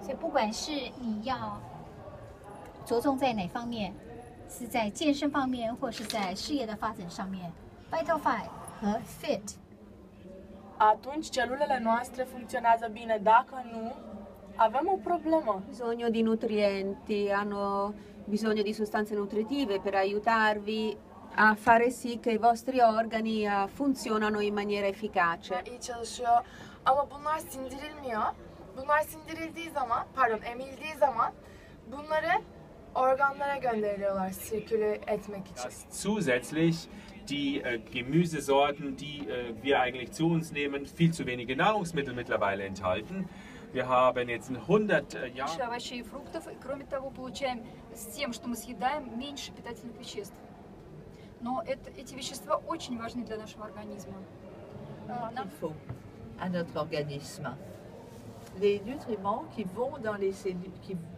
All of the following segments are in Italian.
所以不管是你要着重在哪方面，是在健身方面，或是在事业的发展上面 ，Vital Five 和 Fit。 Atunci celulele noastre funcționează bine, dacă nu, avem un problemă. Bisogno di nutrienti, hanno bisogno di sostanze nutritive per aiutarvi a fare sì che i vostri organi funzionano in maniera efficace. İyi çalışıyor ama bunlar sindirilmiyor. Bunlar sindirildiği zaman, emildiği zaman bunları organlara gönderiyorlar sirküle etmek için. Zusätzlich die Gemüsesorten, die wir eigentlich zu uns nehmen, viel zu wenige Nahrungsmittel mittlerweile enthalten. Wir haben jetzt 100 Jahre... овощей и фруктов, и кроме того, получаем с тем, что мы съедаем, меньше питательных веществ. Но эти вещества очень важны для нашего организма. Il faut à notre organisme les nutriments qui vont dans les cellules,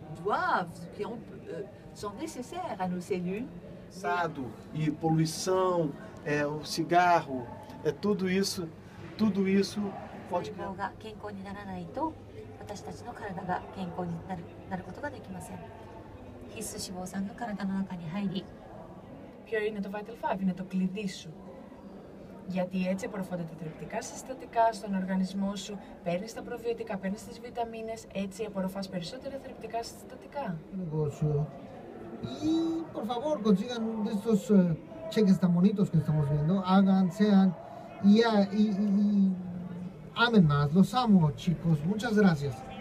sont nécessaires à nos cellules. E poluição, o cigarro, tudo isso pode... 細胞が健康にならないと私たちの体が健康になることができません。必須脂肪酸が体の中に入り Ποιο είναι το Vital 5? Είναι το κλειδί σου. Γιατί έτσι απορροφώνται τα θρεπτικά συστατικά στον οργανισμό σου, παίρνεις τα προβιωτικά, παίρνεις τις βιταμίνες, έτσι απορροφάς περισσότερα θρεπτικά συστατικά. Y por favor consigan de estos cheques tan bonitos que estamos viendo, hagan, sean y amen más. Los amo, chicos. Muchas gracias.